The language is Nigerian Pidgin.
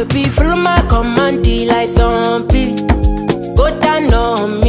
baby, follow my command, like zombie. Go down on me.